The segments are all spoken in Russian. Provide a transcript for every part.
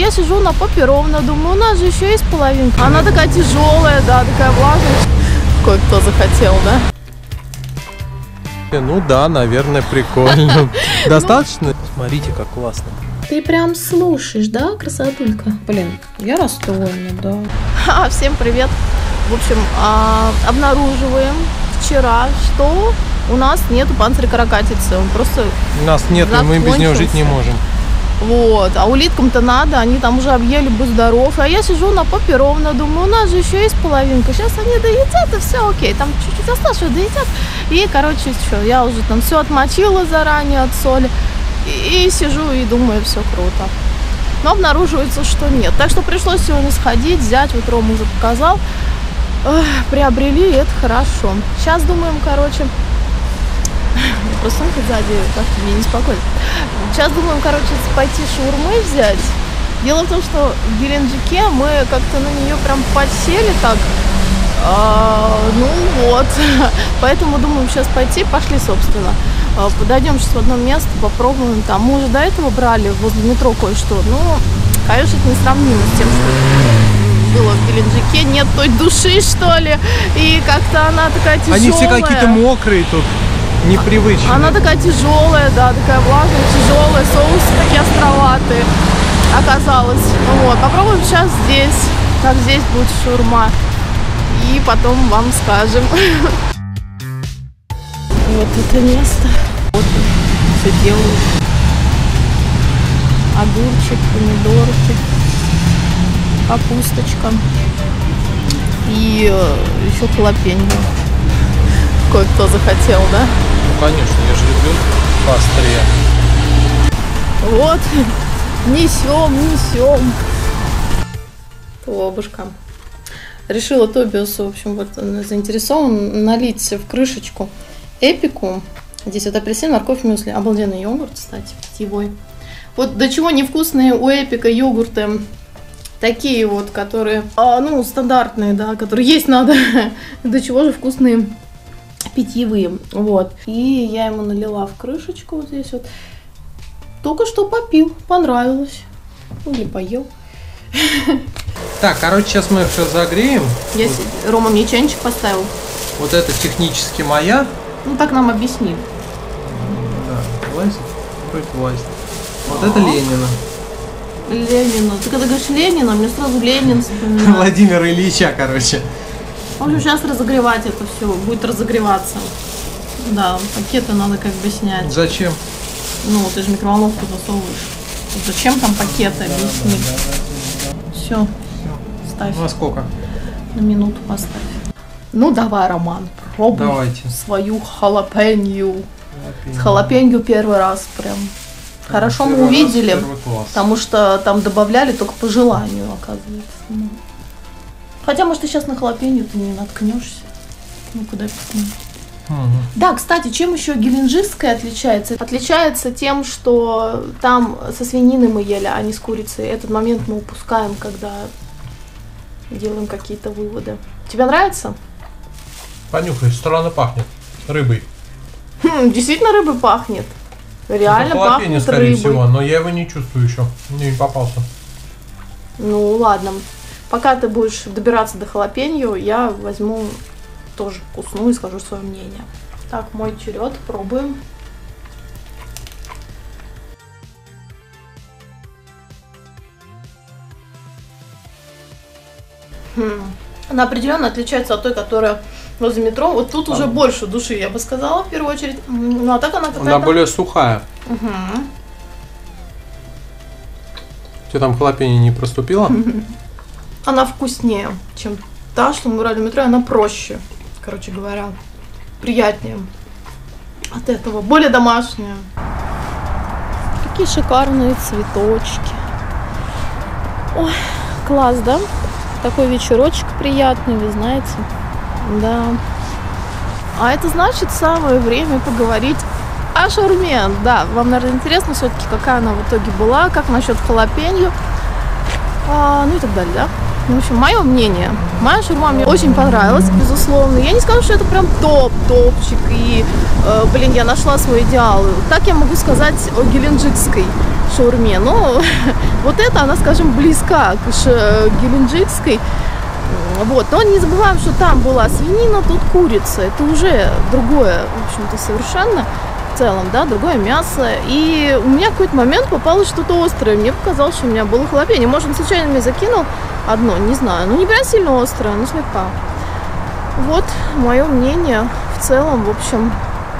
я сижу на попе ровно, думаю, у нас же еще есть половинка. Она такая тяжелая, да, такая влажная. Кое-кто захотел, да? Ну да, наверное, прикольно. Достаточно? Смотрите, как классно. Ты прям слушаешь, да, красотулька? Блин, я расстроена, да. Всем привет. В общем, обнаруживаем вчера, что у нас нету панциря-каракатицы. Он просто... У нас нет, и мы без него жить не можем. Вот, а улиткам-то надо, они там уже объели, будь здоров. А я сижу на попе ровно, думаю, у нас же еще есть половинка. Сейчас они доедят, и все окей. Там чуть-чуть осталось, что доедят. И, короче, что, я уже там все отмочила заранее от соли. И сижу и думаю, все круто. Но обнаруживается, что нет. Так что пришлось сегодня сходить, взять. Вот Рома уже показал. Приобрели, и это хорошо. Сейчас думаем, короче... Просто сумка сзади как-то мне неспокойно. Сейчас думаем, короче, пойти шаурмы взять. Дело в том, что в Геленджике мы как-то на нее прям подсели так. Ну вот. Поэтому думаем сейчас пойти. Пошли, собственно. Подойдем сейчас в одно место, попробуем там. Мы уже до этого брали возле метро кое-что. Ну, конечно, это несравнимо с тем, что было в Геленджике. Нет той души, что ли. И как-то она такая тяжелая. Они все какие-то мокрые тут. Непривычно. Она такая тяжелая, да, такая влажная, тяжелая, соусы такие островатые оказалось. Вот, попробуем сейчас здесь, как здесь будет шаурма, и потом вам скажем. Вот это место. Вот все делают. Огурчик, помидорки, капусточка и еще халапеньо. Кое-кто захотел, да? Ну, конечно, я же люблю поострее. Вот, несем. Бабушка решила Тобиасу, в общем, вот заинтересован налить в крышечку эпику. Здесь вот апельсин, морковь, мюсли. Обалденный йогурт, кстати, питьевой. Вот до чего невкусные у эпика йогурты. Такие вот, которые, ну, стандартные, да, которые есть надо. До чего же вкусные питьевые, вот. И я ему налила в крышечку вот здесь вот. Только что попил, понравилось. Или поел. Так, короче, сейчас мы все загреем. Вот. Рома мне чайничек поставил. Вот это технически моя. Ну, так нам объяснил. Да, влазит? Вроде влазит. Вот это Ленина. Ленина. Ты когда говоришь Ленина, мне сразу Ленин вспоминается. Владимира Ильича, короче. В общем, сейчас разогревать это все, будет разогреваться. Да, пакеты надо как бы снять. Зачем? Ну, ты же микроволновку засовываешь. Зачем там пакеты, объясни. Все, ставь. Ну, а сколько? На минуту поставь. Ну, давай, Роман, пробуй. Давайте. Свою халапенью. С халапенью первый раз прям. Хорошо первый мы увидели, раз, потому что там добавляли только по желанию, оказывается. Хотя, может, ты сейчас на халапеньо ты не наткнешься. Ну, куда посмотреть. Да, кстати, чем еще геленджикская отличается? Отличается тем, что там со свининой мы ели, а не с курицей. Этот момент мы упускаем, когда делаем какие-то выводы. Тебе нравится? Понюхай, странно пахнет рыбой. Действительно рыбой пахнет. Реально пахнет скорее рыбой. всего, но я его не чувствую еще. Мне не попался. Ну, ладно. Пока ты будешь добираться до халапеньо, я возьму тоже вкусную и скажу свое мнение. Так, мой черед, пробуем. Она определенно отличается от той, которая возле метро. Вот тут уже больше души, я бы сказала, в первую очередь. Ну, а так она какая-то... Она более сухая. Угу. Тебе там халапеньо не проступило? Она вкуснее, чем та, что мы брали в метро, она проще, короче говоря, приятнее от этого, более домашняя. Какие шикарные цветочки. Ой, класс, да? Такой вечерочек приятный, вы знаете. Да. А это значит самое время поговорить о шаурме. Да, вам, наверное, интересно все-таки, какая она в итоге была, как насчет халапеньо, ну и так далее, да? В общем, мое мнение. Моя шаурма мне очень понравилась, безусловно. Я не скажу, что это прям топ-топчик. И, блин, я нашла свой идеал. Так я могу сказать о геленджикской шаурме. Ну, в Вот это, она, скажем, близка к геленджикской. Вот. Но не забываем, что там была свинина, тут курица. Это уже другое, в общем-то, совершенно в целом, да, другое мясо. И у меня в какой-то момент попалось что-то острое. Мне показалось, что у меня было хлопение. Может, он случайно мне закинул одно, не знаю. Ну, не прям сильно острое, но слегка. Вот мое мнение в целом, в общем,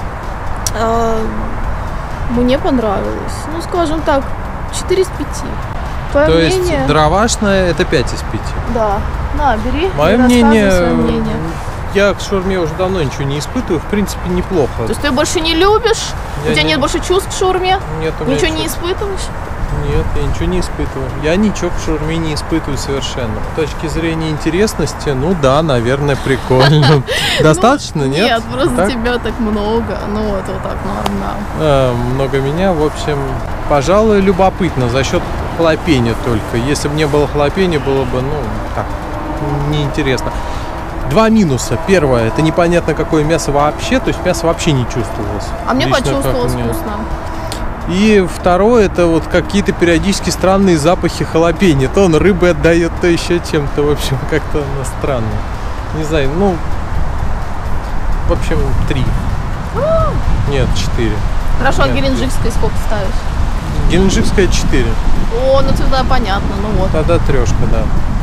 мне понравилось. Ну, скажем так, 4 из 5. Твое То мнение? есть дровашная это 5 из 5. Да. На, бери. Мое и рассказывай мнение, свое мнение. я к шаурме уже давно ничего не испытываю. В принципе, неплохо. То есть ты больше не любишь? У тебя нет больше чувств к шаурме? Нет, у меня Ничего не испытываешь? Нет, я ничего не испытываю. Я ничего к шаурме не испытываю совершенно. С точки зрения интересности, ну да, наверное, прикольно. Достаточно, нет? Нет, просто тебя так много. Ну вот так нормально. Много меня, в общем, пожалуй, любопытно за счет хлопения только. Если бы не было хлопения, было бы, ну, так, неинтересно. 2 минуса. Первое, это непонятно какое мясо вообще, то есть мясо вообще не чувствовалось. А мне Лично почувствовалось вкусно. И второе, это вот какие-то периодически странные запахи халапеньо. То он рыбой отдает, то еще чем-то. В общем, как-то странно. Не знаю, ну, в общем, 3. Нет, 4. Хорошо, а Нет, геленджикской сколько ставишь? Геленджикская 4. О, ну тогда понятно, ну вот. Тогда 3, да.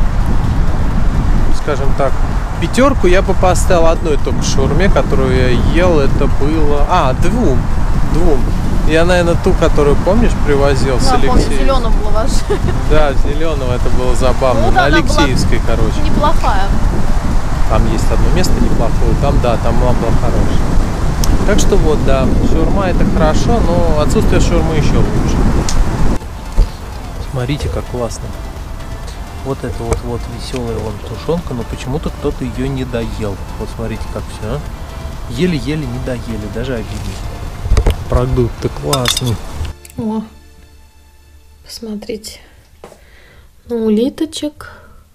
Скажем так. 5 я бы поставил одной только шаурме, которую я ел. Это было... 2. Я, наверное, ту, которую, помнишь, привозил с Алексеем. Помню, зеленого была ваша. Да, зеленого, это было забавно. Ну, да, на Алексеевской, короче. Неплохая. Там есть одно место неплохое. Там, да, там была хорошая. Так что вот, да, шаурма это хорошо, но отсутствие шаурмы еще лучше. Смотрите, как классно. Вот это вот веселая вон тушенка, но почему-то кто-то ее не доел. Вот смотрите, как все. Еле-еле не доели, даже обидно. Продукт-то классный. О, посмотрите. Ну, улиточек.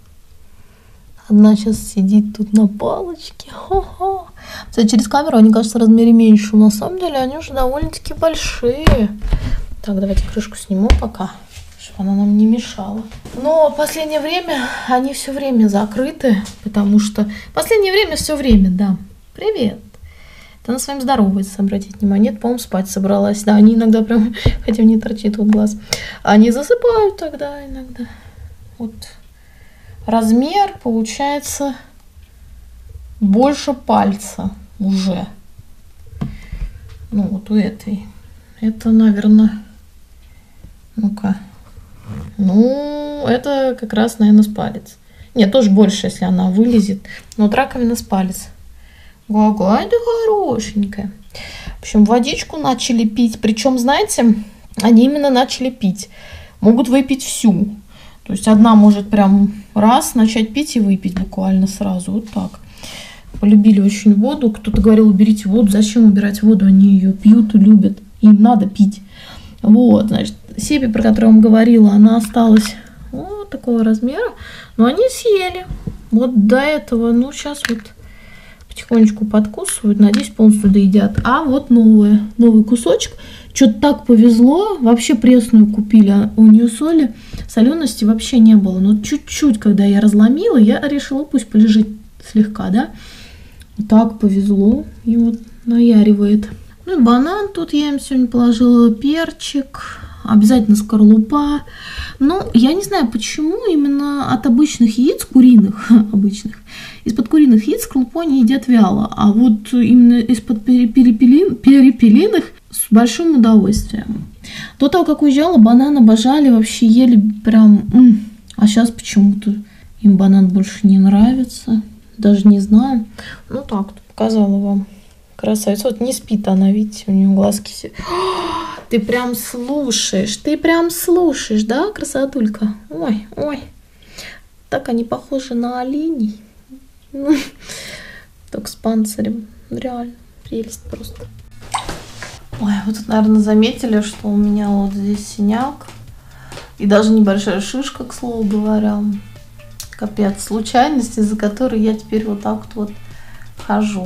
Одна сейчас сидит тут на палочке. Хо-хо. Кстати, через камеру они кажутся в размере меньше. Но на самом деле они уже довольно-таки большие. Так, давайте крышку сниму пока, чтобы она нам не мешала. Но в последнее время они все время закрыты, потому что... Последнее время все время, да. Привет. Она с вами здоровается, обратите внимание. Нет, по-моему, спать собралась. Да, они иногда прям, хотя не торчит вот глаз, они засыпают тогда иногда. Вот размер получается больше пальца уже. Ну, вот у этой. Это, наверное, ну-ка. Ну, это как раз, наверное, с палец. Нет, тоже больше, если она вылезет. Но вот раковина с палец. Какая ты хорошенькая. В общем, водичку начали пить. Причем, знаете, они именно начали пить. Могут выпить всю. То есть одна может прям раз начать пить и выпить буквально сразу. Вот так. Полюбили очень воду. Кто-то говорил, уберите воду. Зачем убирать воду? Они ее пьют и любят. Им надо пить. Вот, значит, Себи, про которую я вам говорила, она осталась вот такого размера. Но они съели. Вот до этого, ну, сейчас вот потихонечку подкусывают, надеюсь, полностью доедят. А вот новый кусочек. Что-то так повезло. Вообще пресную купили. А у нее соли, солености вообще не было. Но чуть-чуть, когда я разломила, я решила, пусть полежит слегка, да. Так повезло. И вот наяривает. Ну и банан тут я им сегодня положила, перчик. Обязательно скорлупа. Ну, я не знаю, почему именно от обычных яиц, куриных, обычных, из-под куриных яиц скорлупу они едят вяло. А вот именно из-под перепелиных с большим удовольствием. До того, как уезжала, банан обожали, вообще ели прям... А сейчас почему-то им банан больше не нравится. Даже не знаю. Ну так, показала вам. Красавица. Вот не спит она, видите, у нее глазки все... Ты прям слушаешь, да, красотулька? Ой, ой. Так они похожи на оленей. Ну, только с панцирем. Реально, прелесть просто. Ой, вот тут, наверное, заметили, что у меня вот здесь синяк. И даже небольшая шишка, к слову говоря. Капец, случайность, из-за которой я теперь вот так вот хожу.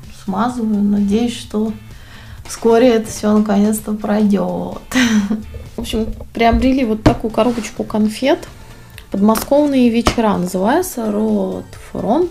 Смазываю, надеюсь, что вскоре это все наконец-то пройдет. В общем, приобрели вот такую коробочку конфет. Подмосковные вечера называется. Ротфронт.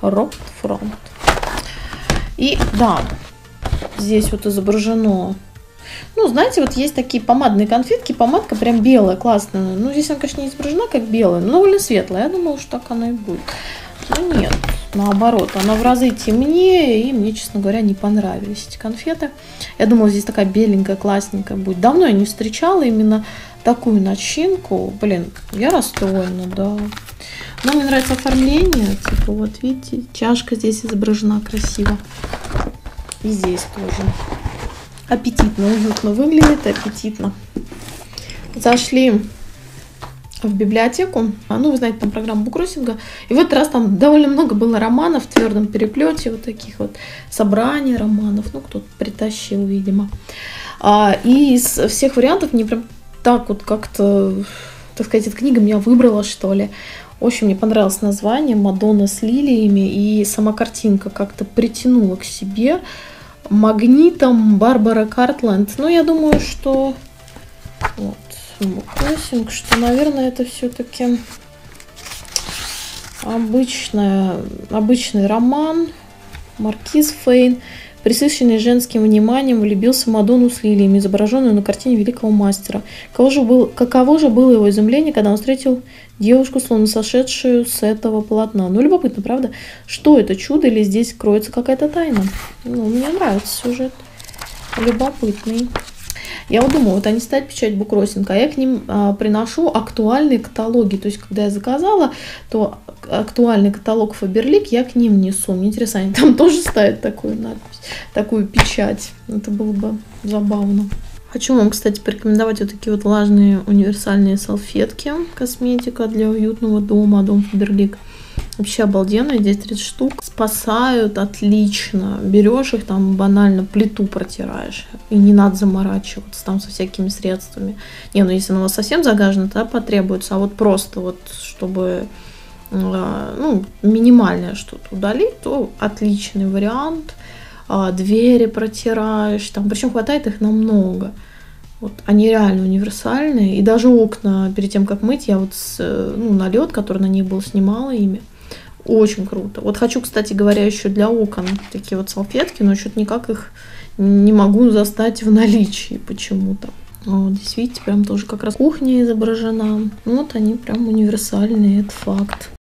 И да, здесь вот изображено. Ну, знаете, вот есть такие помадные конфетки. Помадка прям белая, классная. Ну, здесь она, конечно, не изображена как белая, но довольно светлая. Я думала, что так она и будет. Но нет, наоборот, она в разы темнее, и мне, честно говоря, не понравились эти конфеты. Я думала, здесь такая беленькая, классненькая будет. Давно я не встречала именно такую начинку. Блин, я расстроена, да. Но мне нравится оформление. Типа, вот видите, чашка здесь изображена красиво. И здесь тоже. Аппетитно, уютно выглядит, аппетитно. Зашли в библиотеку. Ну, вы знаете, там программа буккроссинга. И в этот раз там довольно много было романов в твердом переплете, вот таких вот собраний романов. Ну, кто-то притащил, видимо. И из всех вариантов мне прям так вот как-то, так сказать, эта книга меня выбрала, что ли. В общем, мне понравилось название «Мадонна с лилиями», и сама картинка как-то притянула к себе магнитом Барбара Картленд. Но я думаю, что вот буккроссинг, что, наверное, это все-таки обычный роман. Маркиз Фейн, присыщенный женским вниманием, влюбился в Мадонну с лилиями, изображенную на картине великого мастера. Каково же было его изумление, когда он встретил девушку, словно сошедшую с этого полотна. Ну, любопытно, правда? Что это, чудо или здесь кроется какая-то тайна? Ну, мне нравится сюжет. Любопытный. Я вот думаю, вот они ставят печать буккроссинг, а я к ним приношу актуальные каталоги. То есть, когда я заказала, то актуальный каталог Faberlic я к ним несу. Мне интересно, они там тоже ставят такую надпись, такую печать. Это было бы забавно. Хочу вам, кстати, порекомендовать вот такие вот влажные универсальные салфетки. Косметика для уютного дома. Дом Faberlic. Вообще обалденно. Здесь 30 штук. Спасают отлично. Берешь их, там банально плиту протираешь. И не надо заморачиваться там со всякими средствами. Не, ну если она у вас совсем загажена, то потребуется. А вот просто вот, чтобы ну, минимальное что-то удалить, то отличный вариант. Двери протираешь, там, причем хватает их намного. Вот, они реально универсальные. И даже окна, перед тем, как мыть, я вот налет, который на них был, снимала ими. Очень круто. Вот хочу, кстати говоря, еще для окон такие вот салфетки, но что-то никак их не могу застать в наличии почему-то. Вот здесь, видите, прям тоже как раз кухня изображена. Вот они прям универсальные, это факт.